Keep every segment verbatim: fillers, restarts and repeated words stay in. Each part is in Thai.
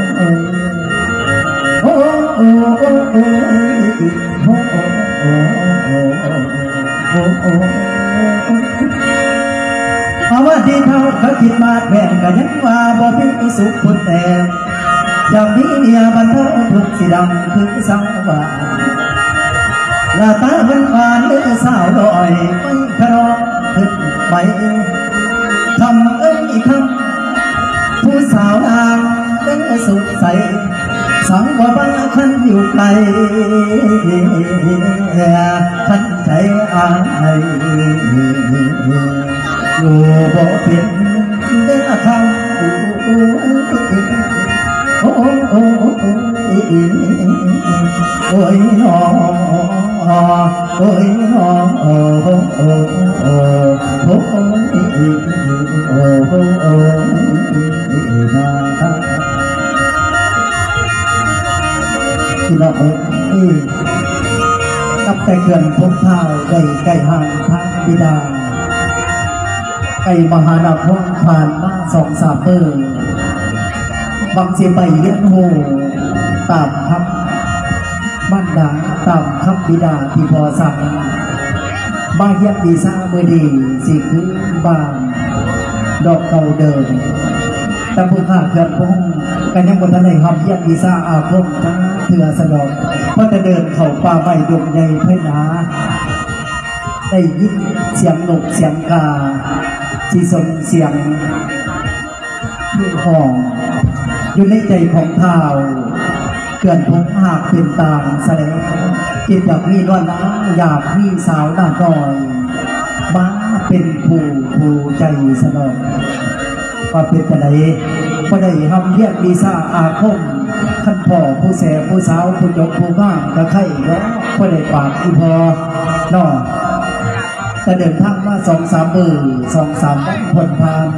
โอ้โอ้โอ้โอ้โอ้โอ้โอ้เอาว่าที่เขาเขาคิดมาแบ่งกันยังว่าบ่มีสุขคนแต่อย่างนี้เมียบันเทิงทุกสีดำคือสังวาลาตาเป็นหวานเลือสาวดอยไม่ครองขึ้นไปทำเอ้ยคำผู้สาวนางเป็นสุดใสสังว่าบ้าขันอยู่ไกลขันใจอ่านในอยู่บ่เป็นเด้อคำโอ้โอ้โอ้โอ้ยหอโอ้ยหอโอ้โอ้โอ้โอ้โอ้โอ้โอ้โอ้มาที่เราเอ้ยกับแต่เขื่อนพงเท้าได้ไก่ห่างทางบิดาไก่มหานาพงผ่านมาสองสามเบอร์บางเสียไปเลี้ยงโหตามคำบ้านด่าตามคำบิดาที่พอสั่งมาเยี่ยมดีซ่าเมื่อดีสิคือบ้านดอกเก่าเดิมแต่ผู้ข้าเกิดพงกันยังบนทะเลหอมเยี่ยมดีซ่าอาคมทั้งเถื่อสนองเพราะจะเดินเข่าป่าใบดงใหญ่เพื่อนหนาได้ยินเสียงนกเสียงกาที่ส่งเสียงที่ห้องอยู่ในใจของเท้าเกินพงหากเป็นตามแสดงกินอยากมีนวลน้ำอยากมีสาวหน้าดอยมาเป็นผู้ผู้ใจสนองว่าเป็นจะไหนก็ได้ทำเรียกดีซ่าอาคมขั้นพ่อผู้แสบผู้สาวผู้ยกผู้ง่ามกระไข่เนาะก็ได้ปากที่พอเนาะแต่เดินทางมาสองสามมือสองสามวันผลพาน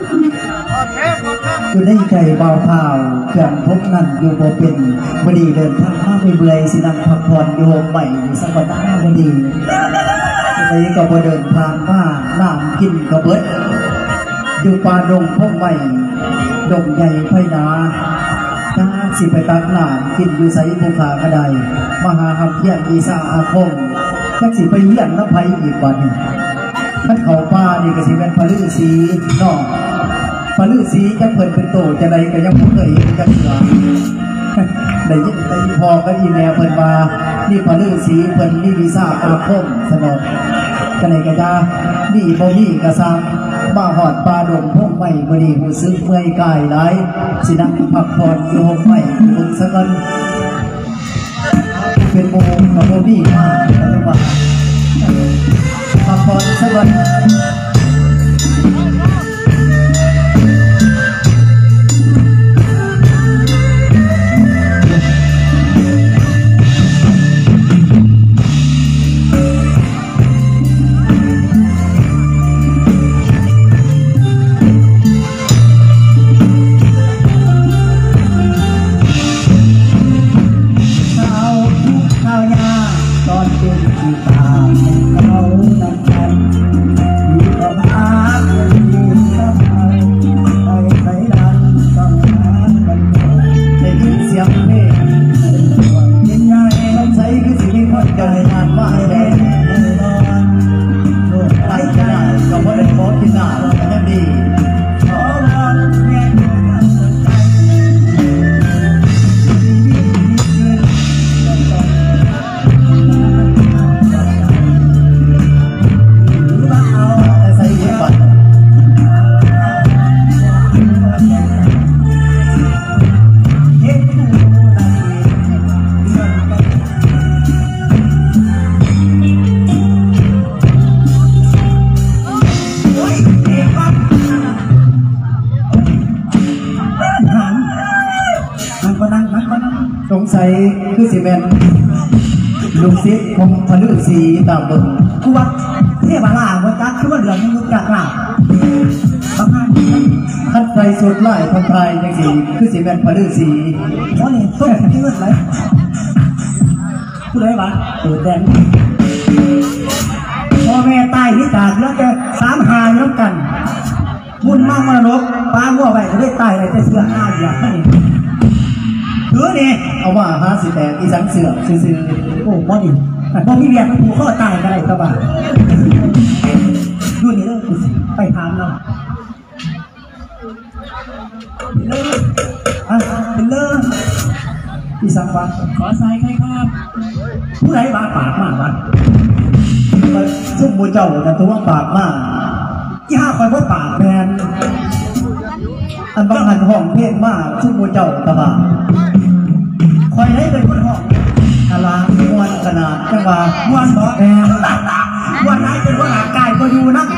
อยู่ในใจเบาเผาเขื่อนพบนั่นอยู่โบเป็นบดีเดินทางมาไปเบื่อสินังพักผ่อนอยู่ใหม่สักวันหน้าบดีในก็บเดินทางมาน้ำกินกระเบิดอยู่ป่าดงพงใหม่ดงใหญ่ไฟนาถ้าสิไปตักหลานกินอยู่ใส่ภูขากระไดมหาหับเยี่ยนดีซ่าอาคมจักสิไปเยี่ยนน้ำไผ่อีกวันท่านเขาป้านี่ก็สิเป็นพลือสีนอกพลือสีจะเปิดเป็นโตจะใดก็ยังไม่เคยเห็นกันเหรอได้ยินได้พอก็อีแม่เปิดมานี่พลือสีเปิดนี่ดีซ่าอาคมสนองกันเลยก็จะนี่บ่มีกระซังมาหอดปลาดงพงใหม่บดีหูซึ้งเมื่อยกายไหลสินังพักผ่อนอยู่หงใหม่บุญสักกันเป็นโมงกับโมบี้มากแต่ว่าพักผ่อนสักวันสงสัยคือสิเมนลูกศิษย์ผมพลือสีตามเบิ่งกูว่าเทพลาวัจักคือว่าเดือนยุคจากลาบางท่านท่านใครสุดไล่คนไทยจังสีคือสีแมนพลือสีเพราะนี่ต้นที่เงินไหลผู้ใดวะตัวแดงพ่อแม่ตายที่จากแล้วจะสามหายน้ำกันบุญมากมรดกป้ามั่วไปจะได้ตายอะไรจะเสือหน้าอย่างนี้ถือเนี่ยเอาว่าห้าสิบแปดอีสังเสือซื้อโอ้บอดีบอมีเรียกผู้ข้อตายกันอะไรก็บ้าดูนี่เรื่องไปถามเราเลิกอ่ะเป็นเลิกอีสังวะขอสายใครครับผู้ใดบ้าปากมากวะซุ่มมูเจ้าแต่ตัวปากมากยี่ห้าคอยว่าปากแมนอันบางหันห้องเพลงมากซุ่มมูเจ้าตะบะคอยให้เป็นคนห้องอาลามวนขนาดจังหวะมวนบอแมนมวนให้เป็นว่าหลากายก็อยู่นัก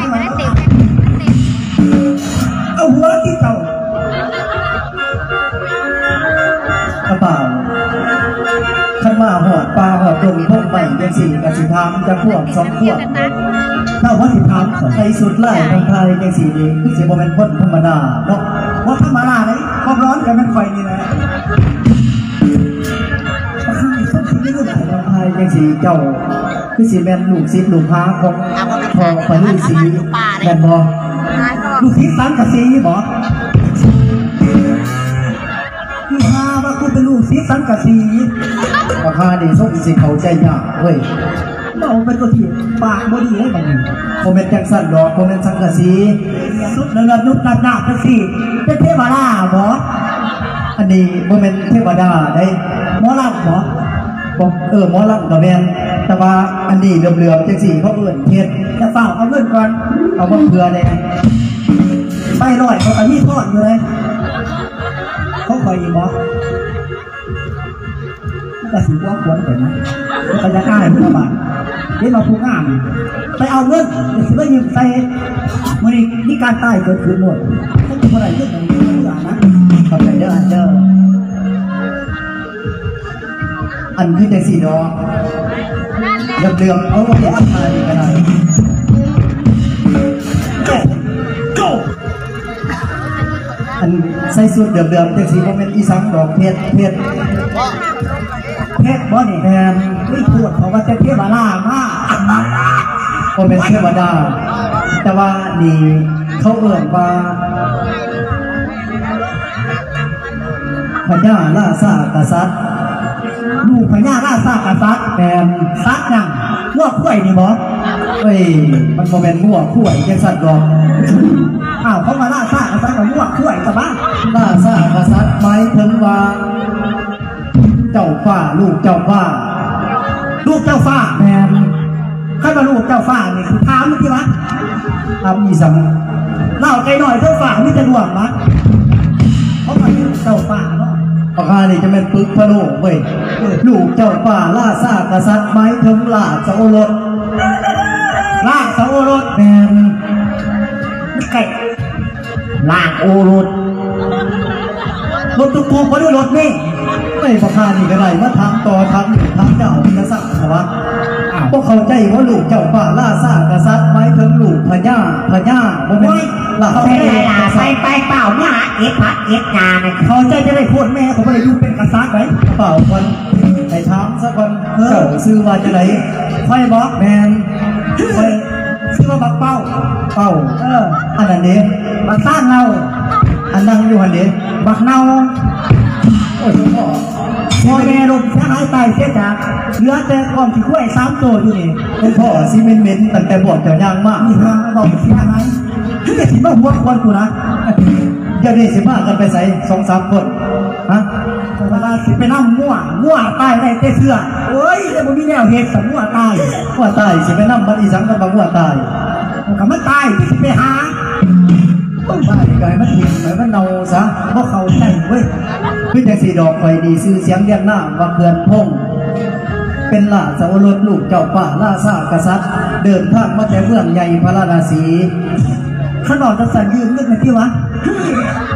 เอาหัวที่เจ้ากระเป๋าขันมาหอดปลาหอดตรงพวกใหม่ยังสี่กับสิทามจะพวกสองพวกเท่าว่าสิทามใส่สุดไล่ทางไทยยังสี่ดีคือเสียโมเมนต์พ้นธรรมดาเนาะว่าธรรมดาเลยความร้อนกันมันคอยนี่แหละทางไทยยังสี่เจ้าคือสีแมนลูกศิษย์ลูกพาของพอไปลูกสีแมนบอลูกศิษย์สังกะสีบอคือพาว่าคุณเป็นลูกศิษย์สังกะสีราคาดีส่งสิเขาใจยากเว้ยเราเป็นตัวที่ปากบดีได้แบบนี้โมเมนต์จังสันดอกโมเมนต์สังกะสีสุดระดับนุษย์ระดับจังสีเป็นเทวดาบออันนี้โมเมนต์เทวดาได้หมอลำบอบอกเออหมอลำกับแมนแต่ว่าอันนี้เหลื่อมๆจังสีเขาเอื่นเทียนจะเฝ้าเอาเงินก่อนเอาเพื่อเลยไปลอยเขาอันนี้ทอดอยู่เลยเขาคอยอีบอแต่สีว่าควรแต่นะไปจะกล้าให้ผู้บาดนี่เราผู้งามไปเอาเงินจะซื้อยืมใส่มันนี่การตายเกิดขึ้นหมดต้องเป็นอะไรเรื่องอะไรเรื่องนะขอบใจเด้ออันเด้ออันคือแต่สีดอกเดือดเดือดเอาเดี๋ยวทานกันเลยอันใส่สุดเดือดเดือดแต่สีโมเมนต์อีสังดอกเพชรเพชรเพชรบ่นี่แทนไม่พูดเพราะว่าจะเทวดามากผมเป็นเทวดาแต่ว่านี่เขาเอ่ยว่าพญาราชากษัตริย์ลูกพญาราชากษัตริย์แทนซักยังมั่วข่วยนี่บอสเฮ้ยมันโมเป็นมั่วข่วยแค่สัตว์ดอกอ้าวเขามาราชากษัตริย์กับมั่วข่วยกับบ้านราชากษัตริย์หมายถึงว่าเจ้าฟ้าลูกเจ้าฟ้าลูกเจ้าฟ้าแมนข้ามาลูกเจ้าฟ้านี่คือท้าเมื่อกี้วะทำอีสังเล่าใจหน่อยเจ้าฟ้าไม่จะรวมมะเขามาลูกเจ้าฟ้าเนาะปากกานี่จะเป็นปึกพะโล้เว้ยลูกเจ้าฟ้าล่าซากษัตริย์หมายถึงล่าสโอรสล่าสโอรสแมนไก่ล่าโอรสรถตุ๊กตุ๊กเขาด้วยรถนี่ไม่ประคานี่ก็ได้มาทำต่อทำทำเจ้าพิกษัตริย์นะวะพวกเขาใจว่าลูกเจ้าฟ้าล่าซากษัตริย์หมายถึงลูกพญาพญาโมเมนต์ล่าไปไปไปเปล่าเนี่ยเอ็ดพัดเอ็ดงานเขาใจจะได้พูดแม่ผมไม่ได้ยุ่งเป็นกษัตริย์ไหมเปล่าคนไปถามสักคนเจ้าซื้อมาจะไหนไฟบอกแมนไฟซื้อมาบักเป้าเป้าเอออันนั้นเด็กบักสร้างเงาอันนั่งอยู่หันเด็กบักเนาโอ้ยพ่อพ่อแม่ลงแค่หายตายเสียจากเหลือแต่กองที่คุ้ยสามตัวอยู่นี่เป็นพ่อซีเมนต์เมนตั้งแต่บอดเจ้าย่างมากนี่ฮะบอกเสียหายที่จะสิบมาหัวควนกูนะเดี๋ยวนี้สิบ้ากันไปใส่สองสามคนฮะเวลาสิไปนั่งมั่วมั่วตายได้แต่เสื้อโอ้ยแล้วมันมีแนวเหตุสังมั่วตายมั่วตายสิไปนั่งบัดอีสังกับมั่วตายกับมันตายสิไปหาต้องบ้าอีกไงมันหิวไหมมันเน่าซะเพราะเขาใจเว้ยพี่แต่สีดอกไฟดีซื้อเสียงเรียงหน้าว่าเพื่อนพงเป็นล่าสาวรสลูกเจ้าป่าล่าซากษัตริย์เดินทางมาแต่เมืองใหญ่พระราชสีขนมจะสั่นยืมเงินในที่วะ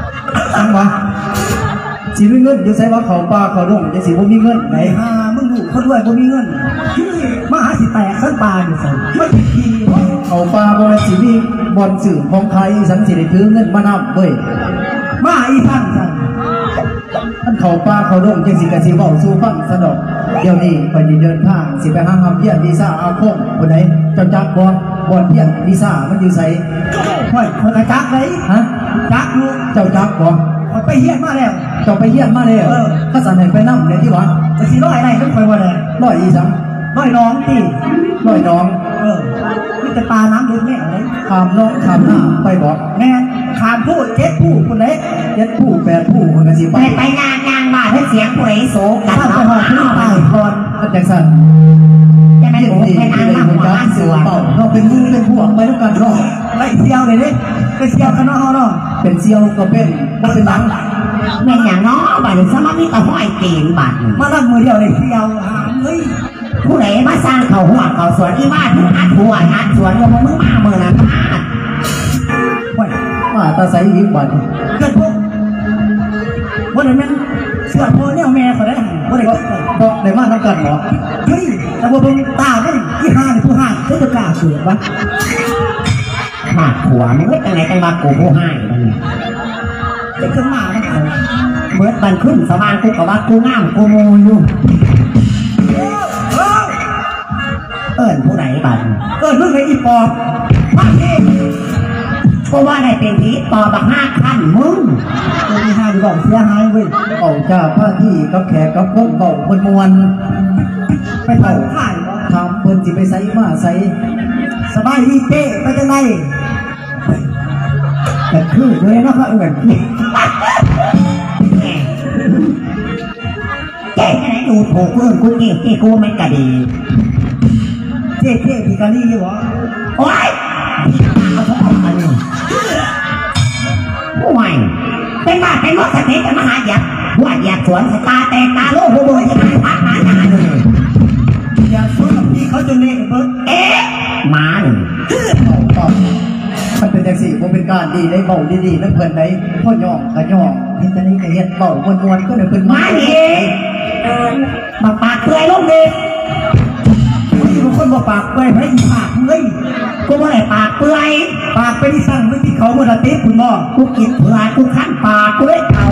อังวะสีเงินอยู่ใส่ว่าเขาป่าเขาดงจะสีพวกมีเงินไหนฮามึงลูกคนรวยบ่มีเงินมาหาสิแตกสันปลาอยู่สิมันทีเขาปลาบริสีนีบอลสื่อของใครสังสิได้ถือเงินมานำเว้ยมาอีท่านสั่งท่านเขาปลาเขาร่มจังสิกะสิเว้าสู่ฟังสะดอกเดี๋ยวนี้ไปเดินทางสิไปหาหำเพียนวีซ่าอาคมคนไหนเจ้าจักบ่บอลเพียนวีซ่ามันอยู่ไสห้อยคนกระจักเลยฮะจักอยู่เจ้าจักบ่ไปเฮียนมาแล้วเจ้าไปเฮียนมาแล้วข้าสั่งให้ไปนำเนี่ยที่ว่าจะสิร้อยอะไรไม่ค่อยว่าเลยร้อยอีสังร้อยน้องที่ร้อยน้องเออมีแต่ปลาน้ำเดือดแม่เลยขามน้องขามหน้าไปบอกแม่ขามผู้เจ็ดผู้คนไหนเจ็ดผู้แปดผู้คนกันสิไปไปงานงานมาให้เสียงผู้ใดโศกกันเนาะไปหอดขึ้นไปก่อนอาจารย์สันจะไม่ถูกไปนานมากกว่าเสือเป่าเราเป็นมือเป็นพวกไปด้วยกันรอไล่เซียวเลยดิเป็นเซียวกันเนาะเนาะเป็นเซียวก็เป็นก็เป็นหลังเป็นอย่างน้อบัดสมาธิตะห้อยเก่งบัดมาลังมือเดียวเลยเซียวหามเฮ้ยผู้ใดมาสร้างเขาหัวเขาสวนที่บ้านที่อัดหัวอัดสวนก็มึงมาเมื่อนั้นมามาตาใสยิ้มบัดเกิดพวกวันนั้นเสือพ่อเนี่ยแม่เขาได้วันไหนก็ก็ได้มาทำกันเหรอเฮ้ยแต่ว่าเป็นตาไม่ที่ห้าหรือผู้ห้าเขาจะกล้าเสือวะขาดหัวไม่ว่าจังไหนจังมาโกผู้ห้าจะขึ้นมาแล้วเขาเมื่อบันขึ้นสว่างกูกับว่ากูงามกูโมอยู่เอิญผู้ไหนบัดเอิญเรื่องไอ้อีปอบมาเองก็ว่าได้เป็นผีปอบห้าขั้นมึงตัวที่ห้าดีบอกเสียหายเว้ยเอาจ้าผ้าที่กับแขกกับพวกเบาคนมวนไปเผาข่ายทำเพิ่นสิไปใส่มาใส่สบายดีเจ๊ไปจังไงแต่คือเลยนะครับเอิญเจ๊ไหนดูถูกเพื่อนกูเก่งที่กูไม่กระดีเจ๊เจ๊พี่กะลี่วะโอ้ยเอาเขาออกมาเลยผู้ใหม่เป็นบ้าเป็นรถสเตย์กันมหาหยักหัวหยักสวนสตาแต่ตาโลโหโบยที่ไหนพักหาหนาเลยอยากสวนกับพี่เขาจนเละเบิร์ดเอ๊ะมาหนึ่งมันเป็นอย่างสี่ผมเป็นการดีได้เบาดีๆนั่นเพื่อนไหนพ่อย่องกระย่องที่จะนี่กระเฮ็ดเบามวนมวนก็เดี๋ยวเป็นมาเองมาปากเปื่อยลงดิมีบางคนบอกปากเปื่อยให้อีปากเฮ้ยกูว่าไหนปากเปื่อยปากเป็นที่สั่งไม่ที่เขาเมื่อตีคุณบอกกูกินเปื่อยกูขั้นปากกูเลยเอา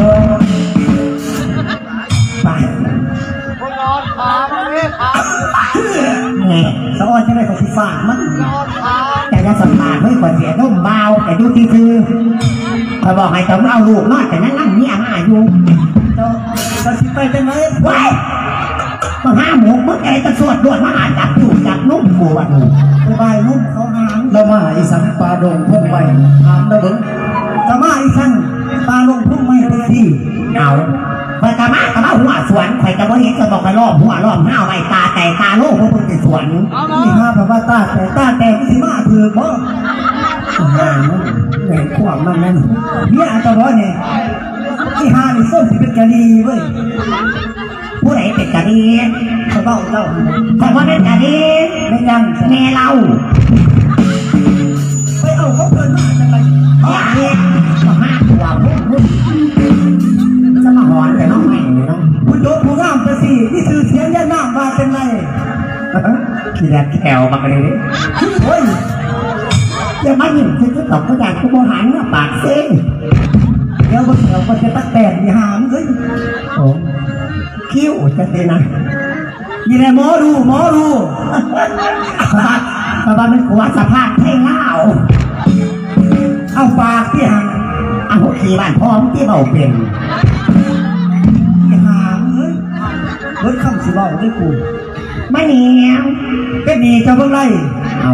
ปากกูนอนขามันไม่ขาไงสะออนจะได้ของที่ฝากมันแต่จะสัมผัสไม่ควรเสียนุ่มเบาแต่ดูที่คือพอบอกให้ต้องเอาลูกนอดแต่นั่งนั่งเนี่ยมาอยู่เจ้าเจ้าชิไปจังเลยไว้มาห้าหมูมึงไอ้ตะสวดดวดมาหาจับอยู่จับนุ่มกูอ่ะหนูไปใบนุ่มเขาหางเรามาอีสังปลาดงพุ่งไปหามระเบิดจะมาอีสังปลาลงพุ่งไม่ไปที่เอาไปกระมากระมาหัวสวนใครจะบ่เห็นจะบอกไปรอบหัวรอบห้าวใบตาแต่ตาโลกพวกมึงจะสวนนี่ห้าพระบาตาแต่ตาแต่ที่มาถือบ่ห้าเหนื่อยขวบมันนั่นเนี่ยอาจจะร้อนเนี่ยที่ห้านี่ส้มที่เป็นกะดีเว้ยผู้ใดเป็นกะดีเขาเล่าเล่าแต่ว่าเป็นกะดีไม่ยังแม่เล่าไปเอาเขาเกินมาจะไปอย่าเลี้ยงมาห้าขวบพวกจะมาหอนแต่น้องใหม่เลยน้องคุณโดนผู้งามไปสินี่คือเสียงยันน้ำมาเป็นไรขี้แดดแขวมาเลยโอ้ยอย่ามาหยิ่งคือทุกตอกทุกอย่างทุกโมหันปากเส้นเดี๋ยวก็แถวก็จะตักแตกมีหามเลยโอ้คิ้วจะเต้นนะยี่แหละหมอดูหมอดูเพราะว่ามันขวดสภาพให้เงาเอาปากที่ห่างเอาหัวขี้บ้านพร้อมที่เบาเป็นที่ห่างเฮ้ยรถคำสิเบาด้วยกูไม่เหนียวเป็นหนีจะเพิ่งไล่เอา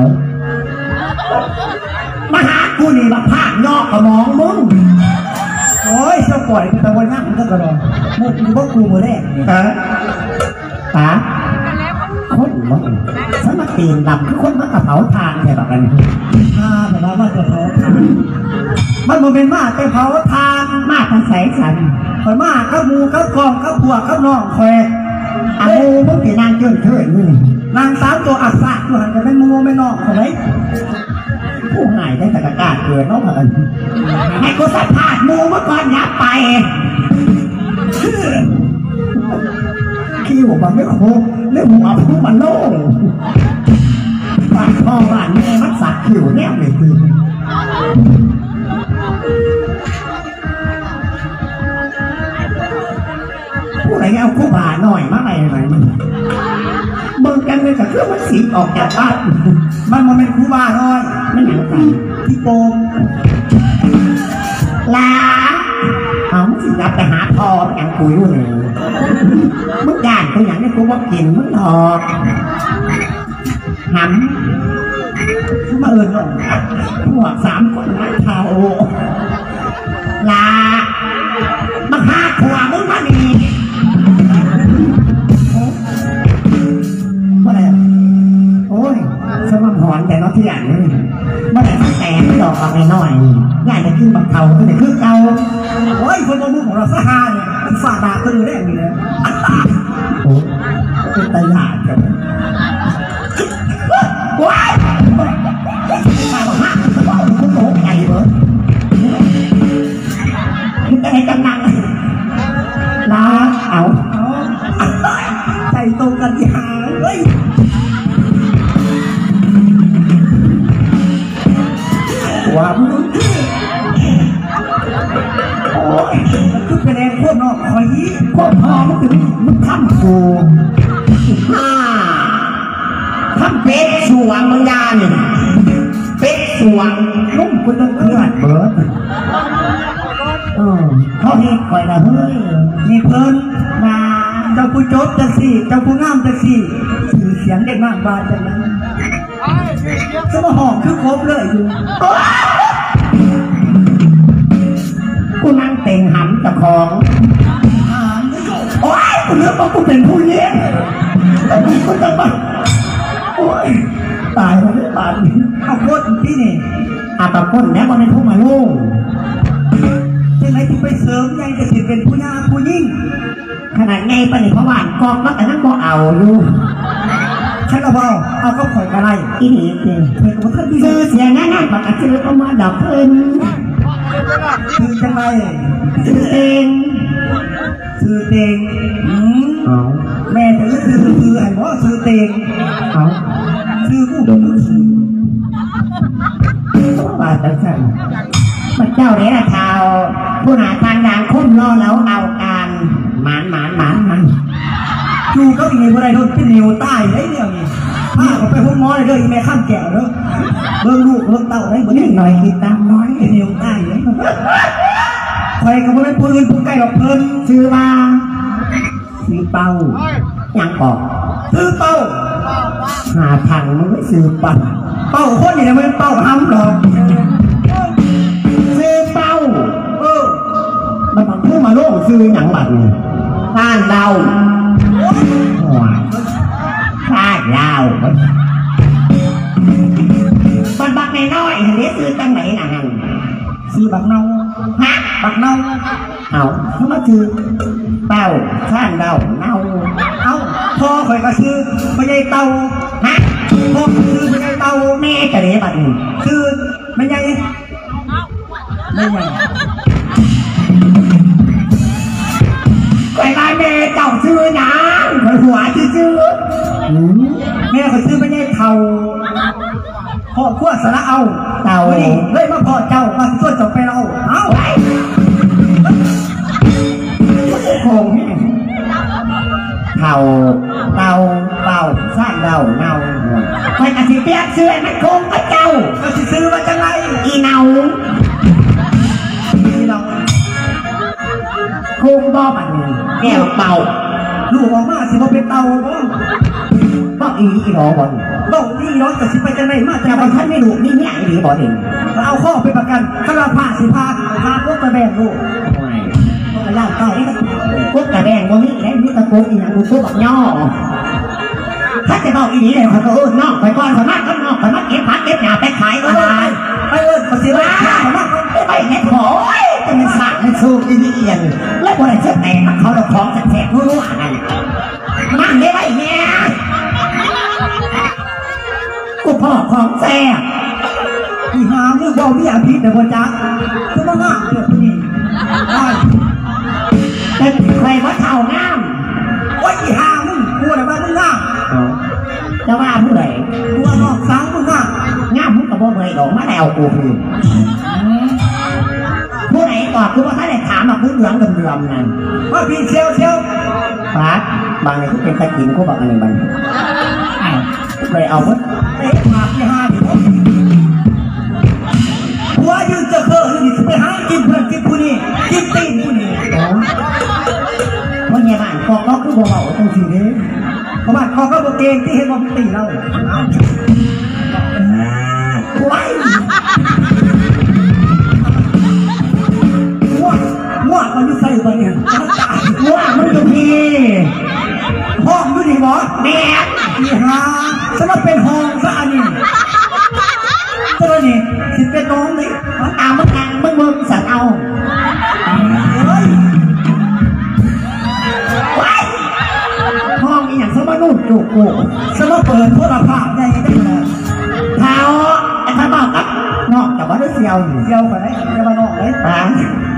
มาหากูนี่มาพากนอกกระมองมึงโอ้ยเจ้าปล่อยแต่วันนั่งมันก็กระโดดมุดมึงก็กูมาแรกฮะฮะคนมึงสมัครตีนดำคือคนมากระเผาทานใช่แบบนั้นอ่าแต่ว่ามาจะเผาทานมันโมเมนต์มากแต่เผาทานมากทั้งใสสันคอยมากข้ามูข้ากองข้าผัวข้าน้องคอยอามูมึงตีนางเกินเถิดนี่นางสามตัวอักษรตัวหันจะเป็นมูไม่น้องเขาไหมผู้หายได้แต่กระกาดเกินน้องเหรอให้กูสัมภาษณ์มูเมื่อก่อนยับไปคิวมันไม่โค้งเลยหัวผู้มันโล่งบ้านพ่อบ้านแม่มัดสักขิวแนบเลยคือผู้ใดเอาคู่บาหน่อยมาอะไรอะไรมึงมึงกันเลยกับเครื่องมันสีออกจากบ้านมันมันเป็นคู่บาหน่อยไม่หนังกันที่โปมลาเอามึงสิรับไปหาพ่ออย่างคุยอยู่เลยมึงด่านตัวอย่างนี้กูว่ากินมึงหอกหำมาเอิญหรอกพวกสามคนนักเท่าลามาหาผัวมึงมาดีว่าอะไรโอ้ยสมองหอนแต่น้องที่อย่างนี้ว่าอะไรแสงดอกออกไปหน่อยง่ายจะขึ้นบักเทาก็จะขึ้นเกาโอ้ยคนบ่มุกของเราสะฮาเนี่ยฝ่าบาตัวนี้ได้ยังไงเนี่ยโอ้เป็นตาหยาดกันว้ายมาบอกฮะบอกคุณโตใหญ่เบิร์ดคุณจะให้กำลังลาเอาใจตรงกันยาเฮ้ยว้าวโอ้ยคือเป็นแรงพวกนอกคอยยี่พวกพ่อมันถึงมันทำกูฮ่าทำเป็ดสวงมึงยานี่เป็ดสวงนุ่มกูต้องเคลื่อนเบิร์ดเออเขาเรียกคอยละเฮ้ยนี่เพิ่นมาเจ้าผู้จบจังสี่เจ้าผู้งามจังสี่สื่อเสียงเด็กมากบาจังนั้นจะมาหอมคือครบเลยอยู่กูนั่งเต่งหำตะของโอ้ยกูเลือกว่ากูเป็นผู้เลี้ยงแต่กูก็จะมาโอ้ยตายแล้วไม่ตายเอาโคตรที่นี่อาปะก้นแล้วมันเป็นผู้มาลูกยังไงที่ไปเสริมยังจะสิเป็นผู้ยาผู้ยิ่งขนาดไงปะนี่เพราะว่ากองก็แต่นั่งก็เอาอยู่ฉันเอาเอาเอาก็ข่อยกระไรอีนี่เองเพื่อนของท่านที่ซื้อเสียงง่ายๆปากกาซื้อเอามาดอกเพิ่นซื้อจังไรซื้อเองซื้อเต็งแม่จะซื้อซื้อไอ้บ่ซื้อเต็งซื้อผู้ซื้อบาทจังสันพระเจ้าเนี่ยชาวผู้หาทางดังคุ้มล่อแล้วเอาการหมานหมานหมานมันจูก็มีผู้ใดโดนเป็นนิ้วใต้ได้เนี่ยนี่ถ้าเขาไปพุ่งม้อเลยเด้อแม่ข้ามแก่เด้อเบิ่งลูกเบิ่งเต่าได้เหมือนหน่อยกินตามน้อยเป็นนิ้วใต้เลยใครก็ไม่เป็นผู้อื่นผู้ใกล้หรอกเพิ่นซื้อมาซื้อเป้ายังบอกซื้อเป้าหาทางมันไม่ซื้อเป้าเป้าคนนี่มันเป้าห้ำหรอกซื้อเป้าเออมันทำเพื่อมาโลกซื้อหนังบัตรท่านเราท่านเราบันบักในน้อยเห็นได้ซื้อตั้งไหนหนังซื้อบักเน่าฮะบักเน่าเอาเขามาซื้อเต้าท่านเราเน่าเอาพ่อคอยก็ซื้อไม่ใช่เต้าฮะพ่อซื้อไม่ใช่เต้าแม่จะได้บัตรซื้อไม่ใช่ไม่ใช่ไปบ้านแม่เจ้าซื้อหนังคอยหัวซื้อแม่เขาซื้อไม่ใช่เท่าพ่อขั้วสระเอาเต่าเลยมาพ่อเจ้ามาส่วนจบไปเราเอาไว้โค้งเท่าเต่าเต่าสร้างเต่าเน่าไปกระสีเปียกซื้อมันโค้งก็เจ้าก็สิซื้อมาจังไรอีเน่าอีเน่าโค้งบ่อบันแก้วเป่าลูกออกมาสิว่าเป็นเต่าบ่บ่อีอีหรอบ่บ่อีหรอจะสิไปจังไรมาแต่บางท่านไม่รู้นี่เนี่ยอีหรือบ่เองเอาข้อไปประกันถ้าเราผ่าสิพาพาพวกกระแบงลูกกระย่างเต่านี่พวกกระแบงบ่มีแล้วมีตะโกนอีหยังกูสู้บักย่อถ้าจะบอกอีนี้เลยเขาก็เออนอกไปก่อนเขามากก็นอกเขามาเก็บผักเก็บหญ้าไปขายก็ได้ไปเออเขาสิว่าเขามากไปเงี้ยโอยจะเป็นสัตว์ในซูมอีนี่เอียนแล้วพอได้เชื่อแต่เขาเราของแสบๆรู้ๆอะไรนั่งได้ไหมเนี่ยกูพ่อของแซ่บอีหามึงบอกพี่อาภิษแต่พอจักจะมาง่ามเกิดที่นี่แต่ใครว่าเท่างามว่าอีหามึงกูอะไรบ้างมึงง่ามจะว่าผู้ใดตัวนอกสาวมึงอ่ะงามมึงกับบ่เมยดอกมาแล้วกูคือผู้ไหนก่อนคือว่าถ้าได้ถามมาพื้นเหลืองเดิมๆนั่นว่าพี่เชียวเชียวปาดบางในที่เป็นตะกินกูบอกอันหนึ่งบันเลยเอาพุทธเอ๊ะมาพี่ห้าดิหัวยืนจะเคยนี่ไปหากินเพื่อนกินผู้นี้กินตีนผู้นี้วันนี้บ้านพวกเราคือบ่เบาจังสิเด้เพราะว่าเขาก็บอกเองที่เห็นว่าตีเราว้ายว่าว่ามันอยู่ใส่ตัวเนี่ยจะตายว่ามันอยู่พี่ห้องอยู่ดีบ่แม่พี่ฮาฉันว่าเป็นห้องซะอันนี้เจ้านี่สิเป็นน้องนี่มันตามมึงทางมึงมึงสั่งเอาเฮ้ยว้ายห้องอีหยังสมนุษย์จุกกูฉันว่าเปิดโทรภาพได้ได้เลยเท้าไอ้ข้าบอกกับนอกจากว่าได้เสียวอยู่เดียวกันได้เดียวมานอกเลยปา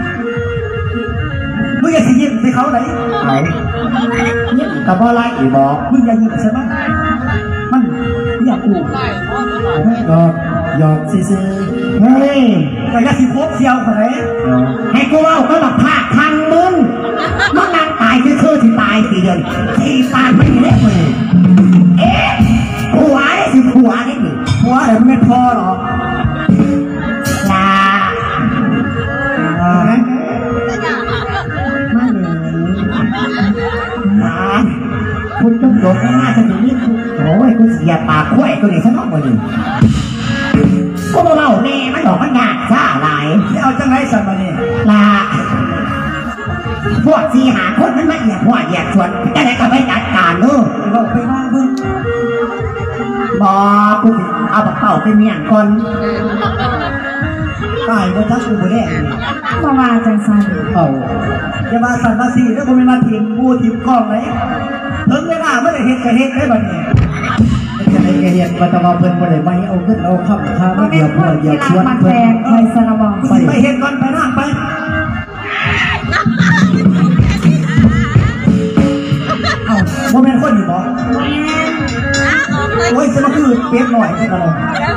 มึงอย่าสิยิ้มสิเขาไหนไหนนี่กับว่าไรอีบอกมึงอย่ายิ้มใช่ไหมมันอย่ากูหยอกหยอกซื่อเฮ้ยแต่อย่าสิโคบเดียวกันไหนให้กูเล่าก็หลับภาคทางมึงมึงนางตายคือคือที่ตายทีเดียวที่ตายไม่ได้เลยเอ๊ะผัวได้สิผัวได้ดิหัวอะไรมันไม่พอหรอลาอ่ามาเลยมาคุณต้องโดดข้างหน้าจะถึงนี่คุณโอ้ยคุณเสียปากคุ้ยตัวนี้ฉันออกมาดิกูมาเล่าแน่มันดอกมันยากซ่าหลายที่เอาจังไรสัตว์มาเนี่ยลาพวกสีหาคนมันมาเหยียบหัวเหยียบชวนจะได้ก็ไปจัดการเนอะเราไปนั่งเพิ่งบอกกูสิเอาบักเต่าไปเมียงคนตายบนทักกูบนแดงมาว่าจังสันๆเอาอย่ามาสั่นมาสีแล้วกูไม่มาทีมกูทีมกล้องไหนเพิ่งเวลาไม่ได้เห็นกับเห็นได้แบบนี้จะได้เห็นว่าแต่ว่าเพิ่นบ่ได้ไม่เอาขึ้นเอาคำข้ามาเดียวพวกเดียวชวนเพิ่นไปสระวังไปเห็นก่อนไปนั่งไปเอ้าโมเมนต์คนอยู่บ่โอ้ยจะมาคือเปียกหน่อยแค่ไหน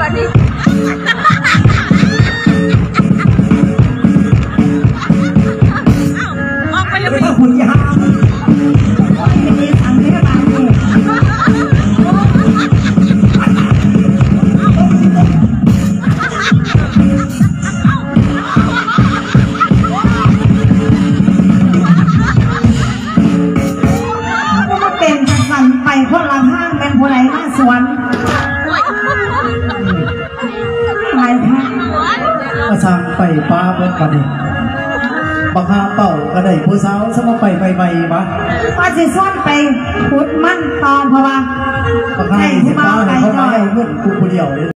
ไปถ้าคุณยามีทางนี้บางทีก็มาเป็นจังสันไปเพราะลำห้างเป็นผู้ใดมาสวนอะไรคะมาสร้างไปป้าเพิ่นบัดนี้บักหาเป่าก็ได้ผู้สาวสมไปไปไปวะว่าสิส่วนไปขุดมันตอมเพราะว่าบักหาสิป้าให้เขามาเอาเงินกูผู้เดียวเลย